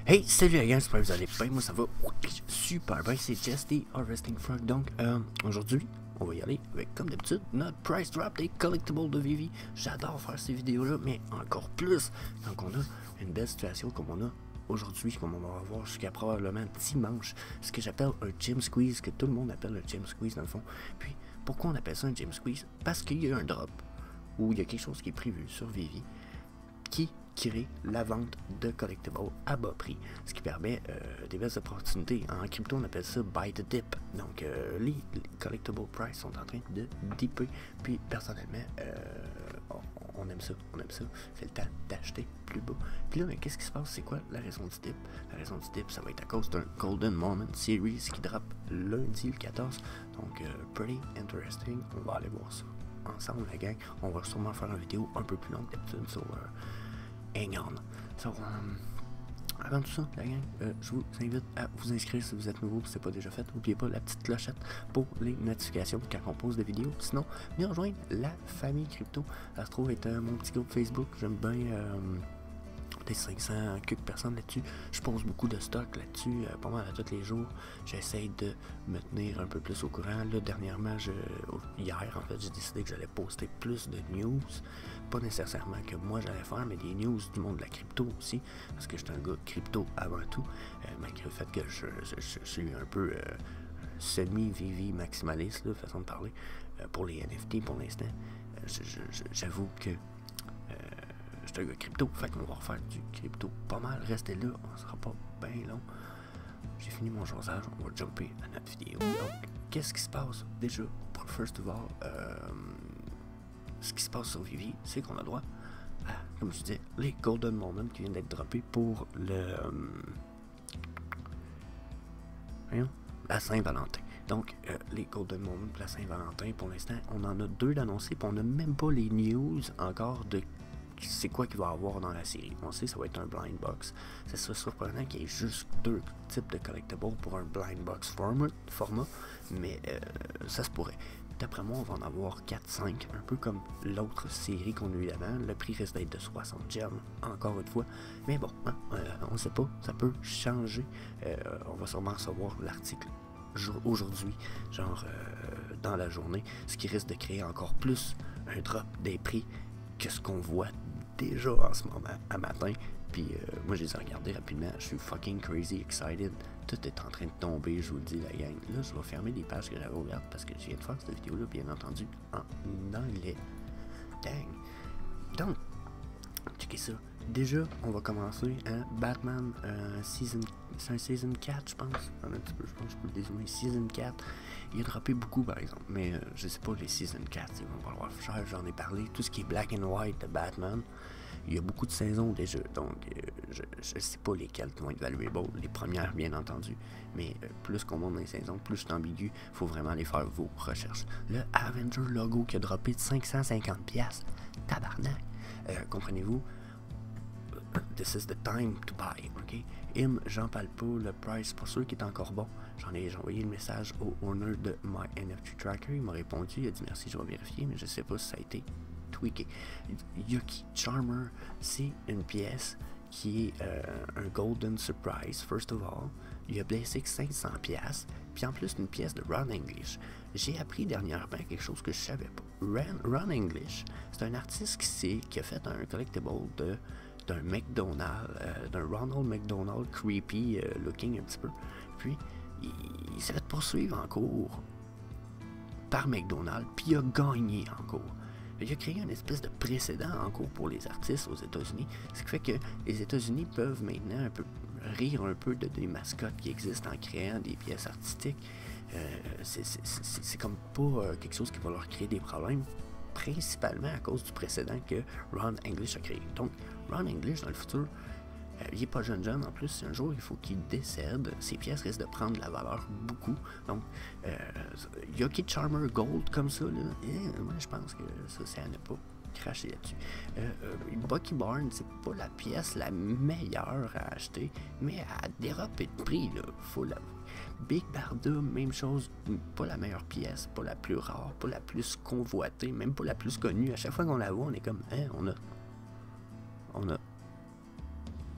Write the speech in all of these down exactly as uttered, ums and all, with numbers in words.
Hey, salut les gars, j'espère que vous allez bien, moi ça va super bien, c'est Jess the Harvesting Frog. Donc, euh, aujourd'hui, on va y aller avec, comme d'habitude, notre price drop des collectibles de Vivi. J'adore faire ces vidéos-là, mais encore plus quand on a une belle situation comme on a aujourd'hui, comme on va avoir jusqu'à probablement dimanche, ce que j'appelle un gym squeeze, que tout le monde appelle un gym squeeze dans le fond. Puis, pourquoi on appelle ça un gym squeeze? Parce qu'il y a un drop, ou il y a quelque chose qui est prévu sur Vivi, qui crée la vente de collectibles à bas prix, ce qui permet euh, des belles opportunités. En crypto, on appelle ça buy the dip. Donc, euh, les, les collectible price sont en train de dipper. Puis, personnellement, euh, on, on aime ça, on aime ça. C'est le temps d'acheter plus bas. Puis là, mais qu'est-ce qui se passe? C'est quoi la raison du dip? La raison du dip, ça va être à cause d'un Golden Moment Series qui drop lundi le quatorze. Donc, euh, pretty interesting. On va aller voir ça ensemble, la gang. On va sûrement faire une vidéo un peu plus longue d'habitude sur euh, Hang on. So, um, avant tout ça, la gang, euh, je vous invite à vous inscrire si vous êtes nouveau, si ce n'est pas déjà fait. N'oubliez pas la petite clochette pour les notifications quand on pose des vidéos. Sinon, venez rejoindre la famille crypto. Ça se trouve être euh, mon petit groupe Facebook. J'aime bien euh, des cinq cents quelques personnes là-dessus. Je pose beaucoup de stock là-dessus, euh, pas mal à tous les jours. J'essaie de me tenir un peu plus au courant. Là, dernièrement, je, hier, en fait, j'ai décidé que j'allais poster plus de news. Pas nécessairement que moi j'allais faire, mais des news du monde de la crypto aussi, parce que j'étais un gars crypto avant tout, euh, malgré le fait que je, je, je, je suis un peu euh, semi-Vivi maximaliste, là, façon de parler, euh, pour les N F T pour l'instant. Euh, J'avoue que euh, j'étais un gars crypto, fait qu'on va refaire du crypto pas mal. Restez là, on sera pas bien long. J'ai fini mon jasage, on va jumper à notre vidéo. Donc, qu'est-ce qui se passe déjà? Pour first of all, euh, ce qui se passe sur Vivi, c'est qu'on a droit à, comme je disais, les Golden Moments qui viennent d'être droppés pour le euh, voyons, la Saint-Valentin. Donc, euh, les Golden Moments pour la Saint-Valentin, pour l'instant, on en a deux d'annoncés, puis on n'a même pas les news encore de c'est quoi qu'il va y avoir dans la série. On sait que ça va être un blind box. Ça serait surprenant qu'il y ait juste deux types de collectibles pour un blind box format, format mais euh, ça se pourrait. D'après moi, on va en avoir quatre cinq, un peu comme l'autre série qu'on a eu avant. Le prix risque d'être de soixante gemmes, encore une fois. Mais bon, hein, euh, on ne sait pas, ça peut changer. Euh, on va sûrement recevoir l'article aujourd'hui, genre euh, dans la journée, ce qui risque de créer encore plus un drop des prix que ce qu'on voit déjà en ce moment, à matin. Puis euh, moi, je les ai regardés rapidement. Je suis fucking crazy excited. Tout est en train de tomber, je vous le dis, la gang. Là, je vais fermer les pages que j'avais ouvertes parce que je viens de faire cette vidéo-là, bien entendu, en anglais. Dang. Donc, checkez ça. Déjà, on va commencer hein, Batman euh, Season... C'est un Season quatre, je pense. Un petit peu, je pense que je peux le dézoomer. Season quatre. Il a droppé beaucoup, par exemple. Mais euh, je sais pas, les Season quatre, ils vont valoir cher. J'en ai parlé. Tout ce qui est Black and White de Batman. Il y a beaucoup de saisons déjà, donc euh, je ne sais pas lesquelles qui vont être valuables, les premières bien entendu, mais euh, plus qu'on monte dans les saisons, plus c'est ambigu, il faut vraiment aller faire vos recherches. Le Avenger logo qui a droppé de cinq cent cinquante piastres, tabarnak, euh, comprenez-vous, this is the time to buy, ok? Im, j'en parle pas, le price, pour ceux qui est encore bon, j'en ai, j'ai envoyé le message au owner de My N F T Tracker, il m'a répondu, il a dit merci, je vais vérifier, mais je sais pas si ça a été tweaké. Yuki Charmer, c'est une pièce qui est euh, un Golden Surprise, first of all. Il a blessé cinq cents piastres, puis en plus une pièce de Ron English. J'ai appris dernièrement quelque chose que je savais pas. Ron, Ron English, c'est un artiste qui, qui a fait un collectible de d'un McDonald's, euh, d'un Ronald McDonald creepy euh, looking un petit peu. Puis il, il s'est fait poursuivre en cours par McDonald's, puis il a gagné en cours. Il a créé une espèce de précédent en cours pour les artistes aux États-Unis, ce qui fait que les États-Unis peuvent maintenant un peu rire un peu de des mascottes qui existent en créant des pièces artistiques. Euh, c'est comme pas euh, quelque chose qui va leur créer des problèmes, principalement à cause du précédent que Ron English a créé. Donc, Ron English, dans le futur, euh, il n'est pas jeune jeune, en plus, un jour, il faut qu'il décède. Ses pièces risquent de prendre de la valeur beaucoup. Donc, euh, Yuki Charmer Gold comme ça, là, eh, moi, je pense que ça, c'est à ne pas cracher là-dessus. Euh, euh, Bucky Barnes, c'est pas la pièce la meilleure à acheter, mais à dérober de prix, là, faut l'avouer. Big Barda, même chose, pas la meilleure pièce, pas la plus rare, pas la plus convoitée, même pas la plus connue. À chaque fois qu'on la voit, on est comme, hein, on a, on a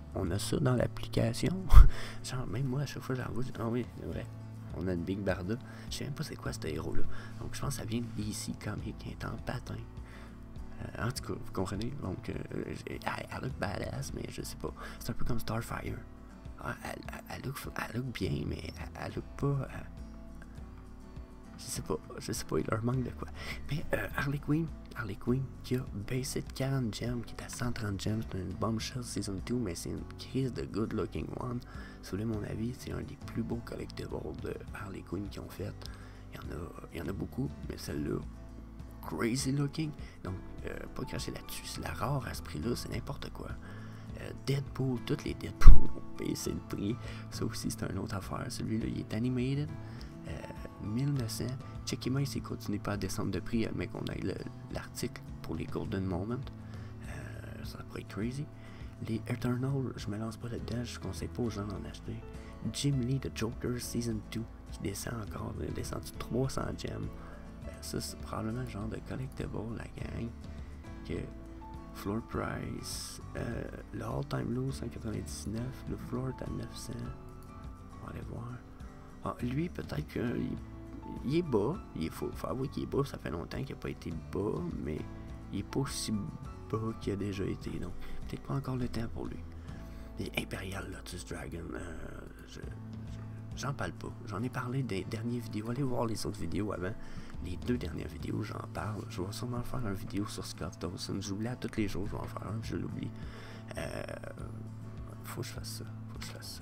on a ça dans l'application. Genre, même moi, à chaque fois, j'en vois, je dis, ah oui, c'est vrai. On a une Big Barda. Je sais même pas c'est quoi ce héros-là. Donc, je pense que ça vient de D C Comics qui est en patin. Euh, en tout cas, vous comprenez? Donc, euh, elle, elle look badass, mais je sais pas. C'est un peu comme Starfire. Elle, elle, elle, look, elle look bien, mais elle, elle look pas... Elle, je sais pas, je sais pas, il leur manque de quoi. Mais euh, Harley Quinn, Harley Quinn qui a baissé de quarante gemmes, qui est à cent trente gemmes, c'est une bombshell season deux, mais c'est une crise de good looking one. Si vous voulez mon avis, c'est un des plus beaux collectibles de Harley Quinn qu'ils ont fait. Il y en a, il y en a beaucoup, mais celle-là, crazy looking. Donc, euh, pas cracher là-dessus, c'est la rare à ce prix-là, c'est n'importe quoi. Euh, Deadpool, toutes les Deadpool ont baissé le prix. Ça aussi, c'est une autre affaire. Celui-là, il est animated. Euh, mille neuf cents. Checkez-moi s'il continue pas à descendre de prix, mais qu'on ait l'article pour les Golden Moment. Euh, ça pourrait être crazy. Les Eternal, je me lance pas là-dedans, je conseille pas aux gens d'en acheter. Jim Lee de Joker Season deux qui descend encore, il a descendu trois cents gemmes. Euh, ça, c'est probablement le genre de collectible, la gang. Que floor price, euh, le all-time low cent quatre-vingt-dix-neuf, le floor est à neuf cents. On va aller voir. Ah, lui, peut-être qu'il il est bas. Il faut, faut avouer qu'il est bas. Ça fait longtemps qu'il n'a pas été bas, mais il est pas aussi bas qu'il a déjà été. Donc, peut-être pas encore le temps pour lui. Et Imperial Lotus Dragon, euh, je, je, j'en parle pas. J'en ai parlé des dernières vidéos. Allez voir les autres vidéos avant. Les deux dernières vidéos, j'en parle. Je vais sûrement faire une vidéo sur Scott Dawson. J'oublie à tous les jours, je vais en faire un, je l'oublie. Euh, faut que je fasse ça. Faut que je fasse ça.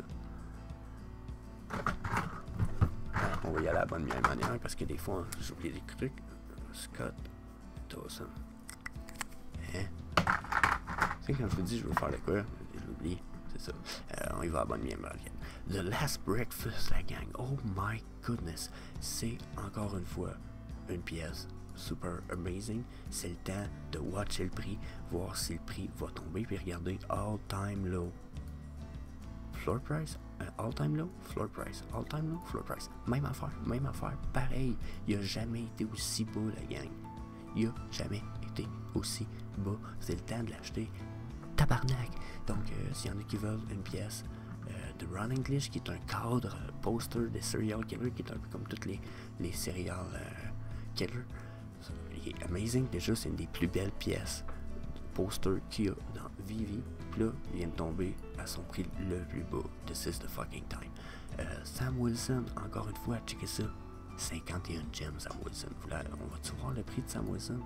On va y aller à la bonne manière parce que des fois, j'oublie des trucs. Scott Dawson. Hein? C'est quand je vous dis je veux faire de quoi, je l'oublie. C'est ça. Euh, on y va à la bonne manière. The Last Breakfast, la gang. Oh my goodness. C'est encore une fois une pièce super amazing. C'est le temps de watcher le prix, voir si le prix va tomber, puis regarder all time low. Floor price, uh, all time low, floor price, all time low, floor price. Même affaire, même affaire, pareil. Il a jamais été aussi bas, la gang. Il a jamais été aussi bas. C'est le temps de l'acheter. Tabarnak! Donc, euh, s'il y en a qui veulent une pièce euh, de Ron English, qui est un cadre euh, poster des serial killers, qui est un peu comme toutes les, les serial euh, killers. Il est amazing. Déjà, c'est une des plus belles pièces poster qu'il y a dans Vivi. Puis là, il vient de tomber à son prix le plus bas. This is the fucking time. Euh, Sam Wilson, encore une fois, checkez ça. cinquante et un gemmes, Sam Wilson. Là, on va-tu voir le prix de Sam Wilson?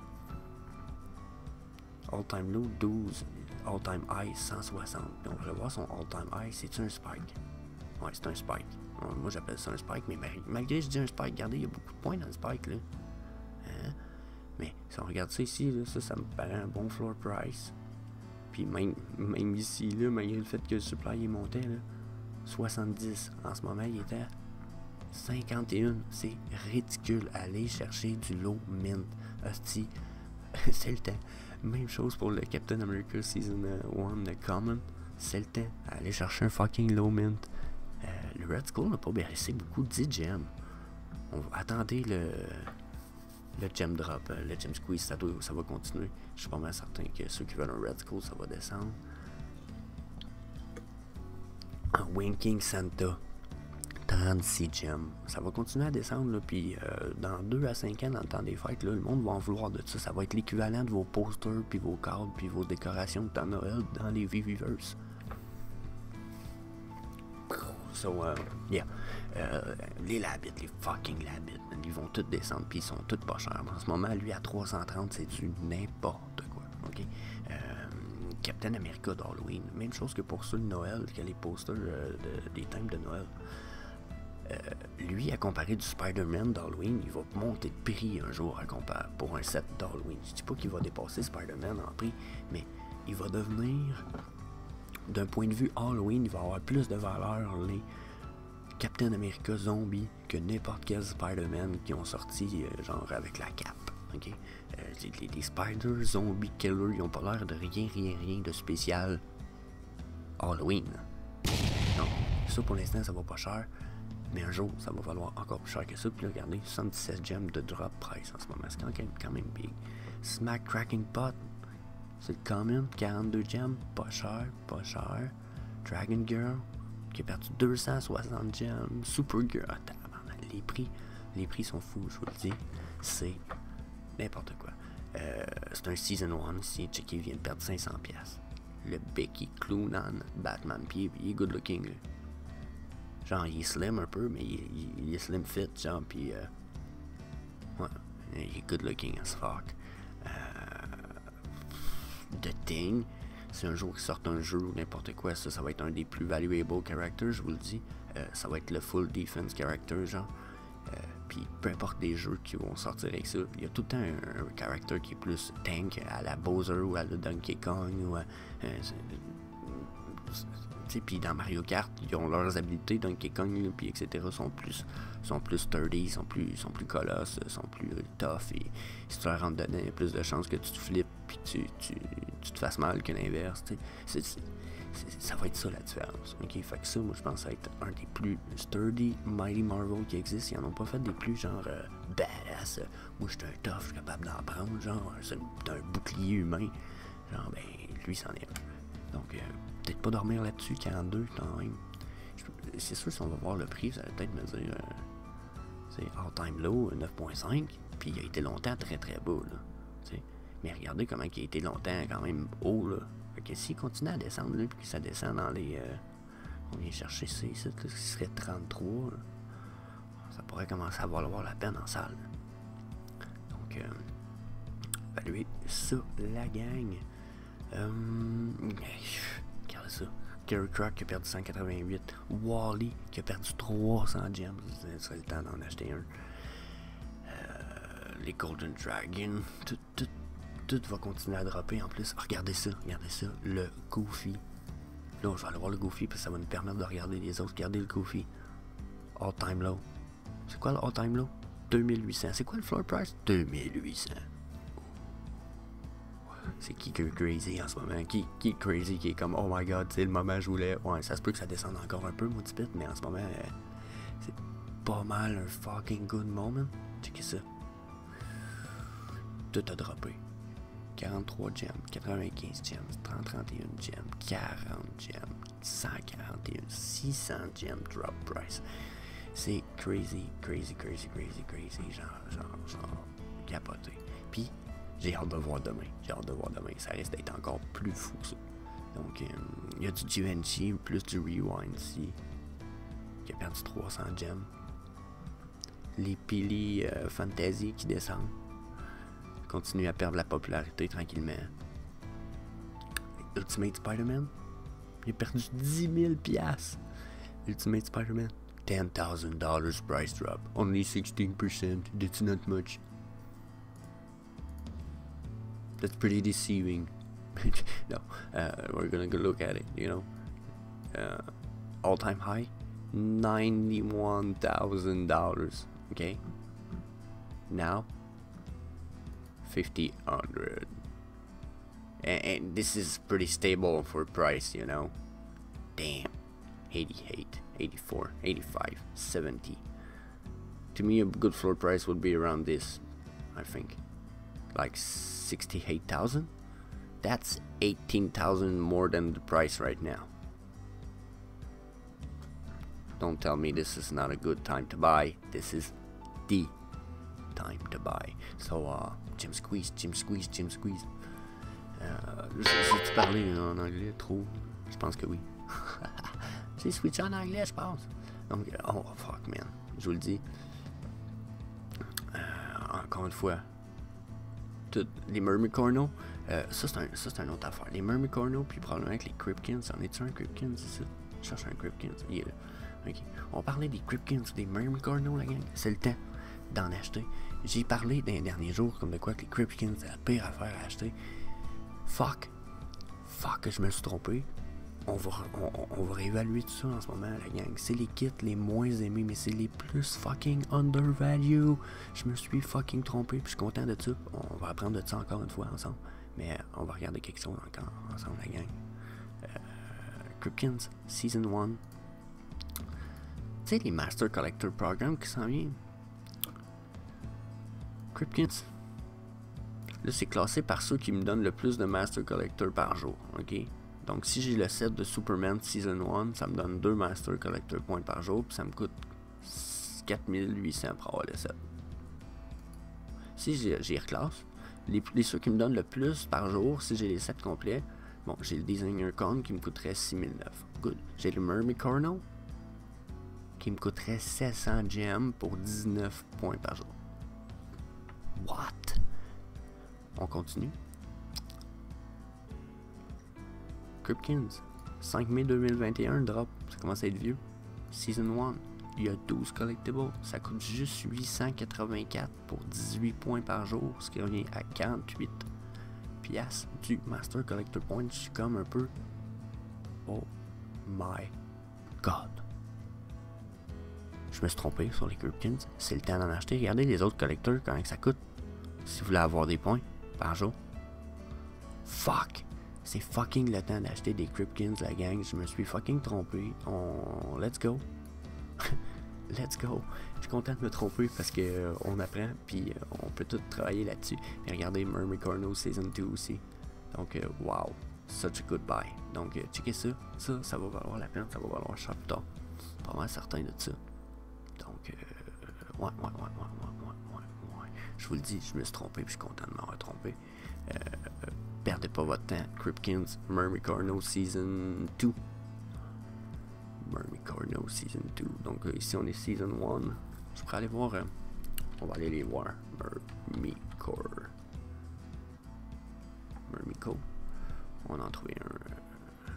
All time low, douze. All time high, cent soixante. Donc, on va voir son all time high. C'est-tu un spike? Ouais, c'est un spike. Alors, moi, j'appelle ça un spike, mais malgré que je dis un spike, regardez, il y a beaucoup de points dans le spike, là. Hein? Mais si on regarde ça ici, là, ça, ça me paraît un bon floor price. Puis même, même ici, là, malgré le fait que le supply est monté, là, soixante-dix. En ce moment, il était à cinquante et un. C'est ridicule. Aller chercher du low mint. Hostie, c'est le temps. Même chose pour le Captain America Season un de Common. C'est le temps. Aller chercher un fucking low mint. Euh, le Red Skull n'a pas baissé beaucoup, dix gemmes. On va, attendez le... Le gem drop, euh, le gem squeeze, ça, doit, ça va continuer. Je suis pas mal certain que ceux qui veulent un Red Skull, ça va descendre. Un Winking Santa, trente-six gemmes. Ça va continuer à descendre, là, puis euh, dans deux à cinq ans, dans le temps des fêtes, là, le monde va en vouloir de ça. Ça va être l'équivalent de vos posters, puis vos cadres, puis vos décorations de temps Noël dans les Viviverse. So, uh, yeah. Euh, les Labbits, les fucking Labbits, ils vont tous descendre, puis ils sont tous pas chers. En ce moment, lui, à trois cent trente, c'est du n'importe quoi. Ok. Euh, Captain America d'Halloween, même chose que pour ceux de Noël, que les posters euh, de, des thèmes de Noël. Euh, lui, à comparer du Spider-Man d'Halloween, il va monter de prix un jour à comparer pour un set d'Halloween. Je dis pas qu'il va dépasser Spider-Man en prix, mais il va devenir... D'un point de vue Halloween, il va avoir plus de valeur les Captain America Zombie que n'importe quel Spider-Man qui ont sorti euh, genre avec la cape. Okay? Euh, les, les Spider Zombie Killer, ils ont pas l'air de rien, rien, rien de spécial Halloween. Donc, ça pour l'instant, ça va pas cher. Mais un jour, ça va valoir encore plus cher que ça. Puis là, regardez, soixante-dix-sept gemmes de drop price en ce moment. C'est quand même, quand même big. Smack Cracking Pot. C'est le common, quarante-deux gemmes, pas cher, pas cher. Dragon Girl, qui a perdu deux cent soixante gemmes. Supergirl, attends, les prix, les prix sont fous, je vous le dis. C'est n'importe quoi. Euh, c'est un Season un ici, checké, vient de perdre cinq cents piastres. Le Becky Cloonan Batman, puis il est good looking. Là. Genre, il est slim un peu, mais il, il, il est slim fit, genre, puis euh, ouais, il est good looking as fuck. Euh, The Thing, c'est un jour qui sort un jeu ou n'importe quoi, ça, ça va être un des plus valuable characters, je vous le dis. Euh, ça va être le full defense character, genre. Euh, Puis peu importe les jeux qui vont sortir avec ça, il y a tout le temps un, un character qui est plus tank à la Bowser ou à la Donkey Kong ou à, euh, puis dans Mario Kart, ils ont leurs habilités, Donkey Kong, puis et cetera sont plus sont plus sturdy, sont plus sont plus colosses, sont plus tough et si tu leur rentres dedans, il y a plus de chances que tu te flippes puis tu, tu, tu te fasses mal que l'inverse. C'est, c'est, ça va être ça la différence. Ok, fait que ça, moi je pense à être un des plus sturdy Mighty Marvel qui existe. Ils en ont pas fait des plus genre euh, badass. Euh, moi je suis un tough, je suis capable d'en prendre, genre c'est un, un bouclier humain. Genre ben lui c'en est un. Donc euh, peut-être pas dormir là-dessus, quarante-deux quand même. C'est sûr si on va voir le prix, ça va peut-être me dire euh, c'est all time low, neuf virgule cinq. Puis il a été longtemps très très bas là. T'sais. Mais regardez comment il a été longtemps quand même haut là. Fait que s'il continue à descendre, là, puis que ça descend dans les... Euh, on vient chercher ça ici, là, ce serait trente-trois, là, ça pourrait commencer à valoir la peine en salle. Là. Donc, euh, évaluer ça, la gang. Euh, regardez ça. Gary Croc qui a perdu cent quatre-vingt-huit. Wally qui a perdu trois cents gems. Ce serait le temps d'en acheter un. Euh, les Golden Dragon. Tout, tout, tout va continuer à dropper en plus. Oh, regardez ça, regardez ça. Le Goofy. Là, je vais aller voir le Goofy parce que ça va nous permettre de regarder les autres. Regardez le Goofy. All time low. C'est quoi le all time low? deux mille huit cents. C'est quoi le floor price? deux mille huit cents. C'est qui qui est crazy en ce moment? Qui, qui est crazy, qui est comme oh my god, c'est le moment je voulais. Ouais, ça se peut que ça descende encore un peu, mon petit bit, mais en ce moment, euh, c'est pas mal un fucking good moment. Checkez ça. Tout a droppé. quarante-trois gems, quatre-vingt-quinze gems, trente, trente et un gems, quarante gems, cent quarante et un, six cents gems drop price. C'est crazy, crazy, crazy, crazy, crazy, genre, genre, genre, capoté. Puis, j'ai hâte de voir demain. J'ai hâte de voir demain. Ça risque d'être encore plus fou, ça. Donc, il euh, y a du Givenchy, plus du Rewind ici. Qui a perdu trois cents gems. Les Pili euh, Fantasy qui descendent. Continuent à perdre la popularité tranquillement. Ultimate Spider-Man. Il a perdu dix mille piastres. Ultimate Spider-Man. ten thousand dollars price drop. Only sixteen percent. That's not much. That's pretty deceiving. No, uh, we're gonna go look at it, you know. Uh, all-time high, ninety-one thousand dollars. Okay. Now, fifty hundred. And, and this is pretty stable for price, you know. Damn. eighty-eight, eighty-four, eighty-five, seventy. To me, a good floor price would be around this, I think. Like sixty-eight thousand. That's eighteen thousand more than the price right now. Don't tell me this is not a good time to buy. This is the time to buy. So, uh, Jim Squeeze, Jim Squeeze, Jim Squeeze. Euh, J'ai-tu parlé en anglais trop? Je pense que oui. J'ai switché en anglais, je pense. Donc, oh fuck man, je vous le dis. Euh, encore une fois. Tout, les Mermicorno, euh, ça c'est un, un autre affaire. Les Mermicorno, puis probablement avec les Kripkins. En est-tu un Kripkins ici? Je cherche un Kripkins. Il est là. Okay. On parlait des Kripkins, des Mermicorno, la gang. C'est le temps d'en acheter. J'ai parlé dans les derniers jours comme de quoi que les Kripkins, c'est la pire affaire à acheter. Fuck. Fuck que je me suis trompé. On va, on, on va réévaluer tout ça en ce moment, la gang. C'est les kits les moins aimés, mais c'est les plus fucking undervalue. Je me suis fucking trompé, puis je suis content de ça. On va apprendre de ça encore une fois ensemble. Mais euh, on va regarder quelque chose encore ensemble, la gang. Euh, Kripkins, Season un. Tu sais, les Master Collector Program qui s'en viennent. Kripkins. Là, c'est classé par ceux qui me donnent le plus de Master Collector par jour, ok? Donc si j'ai le set de Superman Season un, ça me donne deux Master Collector Points par jour, puis ça me coûte quatre mille huit cents pour avoir le set. Si j'y reclasse, les, les ceux qui me donnent le plus par jour, si j'ai les sets complets, bon, j'ai le Designer Con qui me coûterait six mille neuf. Good. J'ai le Mermicorno qui me coûterait sept cents gemmes pour dix-neuf points par jour. What? On continue. Cryptkins, cinq mai deux mille vingt et un, drop. Ça commence à être vieux. Season un, il y a douze collectibles. Ça coûte juste huit cent quatre-vingt-quatre pour dix-huit points par jour, ce qui revient à quarante-huit piastres du Master Collector Point. Je suis comme un peu... Oh my God. Je me suis trompé sur les Cryptkins. C'est le temps d'en acheter. Regardez les autres collecteurs, combien ça coûte. Si vous voulez avoir des points par jour. Fuck. C'est fucking le temps d'acheter des Cryptkins, la gang. Je me suis fucking trompé. On... Let's go. Let's go. Je suis content de me tromper parce que euh, on apprend. Puis euh, on peut tout travailler là-dessus. Et regardez Mermicorno Season deux aussi. Donc, euh, wow. Such a good buy. Donc, euh, checkez ça. Ça, ça va valoir la peine. Ça va valoir cher plus tard. Pas mal certain de ça. Donc, euh, ouais, ouais, ouais, ouais, ouais, ouais, ouais, ouais. Je vous le dis, je me suis trompé, puis je suis content de m'avoir trompé. Euh, euh, perdez pas votre temps. Cryptkins, Mermicorno Season deux. Mermicorno Season deux. Donc, euh, ici, on est Season un. Je pourrais aller voir. Euh, on va aller les voir. Mermicor. Mermico. On en a trouvé un. Euh,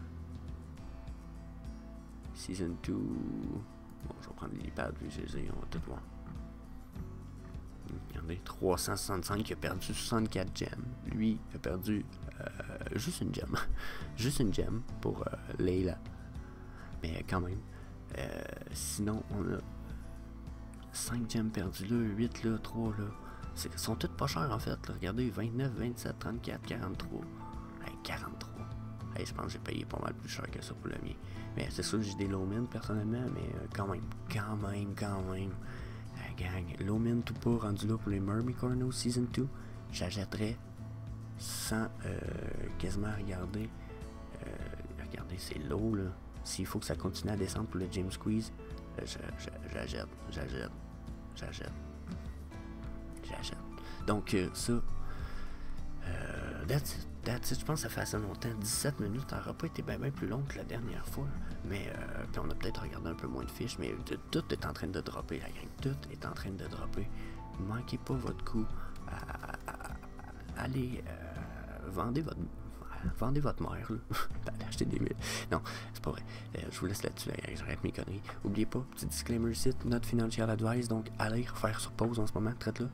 Season deux. Bon, je vais prendre l'iPad, vu que j'ai les ai, on va tout voir. Regardez, trois cent soixante-cinq, il a perdu soixante-quatre gemmes. Lui, il a perdu euh, juste une gemme. Juste une gemme pour euh, Leila. Mais quand même. Euh, sinon, on a cinq gemmes perdues là, huit là, trois là. Ils sont toutes pas chères en fait. Là. Regardez, vingt-neuf, vingt-sept, trente-quatre, quarante-trois. Hey, quarante-trois. Hey, je pense que j'ai payé pas mal plus cher que ça pour le mien. Mais c'est sûr que j'ai des low-min personnellement, mais euh, quand même, quand même, quand même. La gang, low-min tout pas rendu là pour les Mermicorno Season deux. J'achèterais sans euh, quasiment regarder. Euh, regardez, c'est low là. S'il faut que ça continue à descendre pour le James Squeeze, euh, j'achète, j'achète, j'achète, j'achète. Donc euh, ça, euh, that's it. That's it. Je pense que ça fait assez longtemps, dix-sept minutes, ça n'aura pas été bien ben plus long que la dernière fois, mais euh, puis on a peut-être regardé un peu moins de fiches, mais de, tout est en train de dropper, la gang, tout est en train de dropper. Ne manquez pas votre coup, à, à, à, à, allez, euh, vendez votre, vendez votre mère, là, allez acheter des mille. Non, c'est pas vrai, euh, je vous laisse là-dessus, la gang, j'arrête mes conneries. N'oubliez pas, petit disclaimer ici, not financial advice, donc allez faire sur pause en ce moment, traite-le.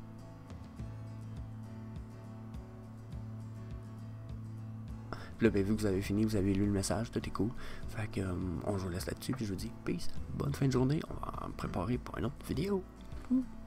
Puis là, ben, vu que vous avez fini, vous avez lu le message, tout est cool. Fait que, euh, on je vous laisse là-dessus, puis je vous dis peace, bonne fin de journée. On va me préparer pour une autre vidéo. Mmh.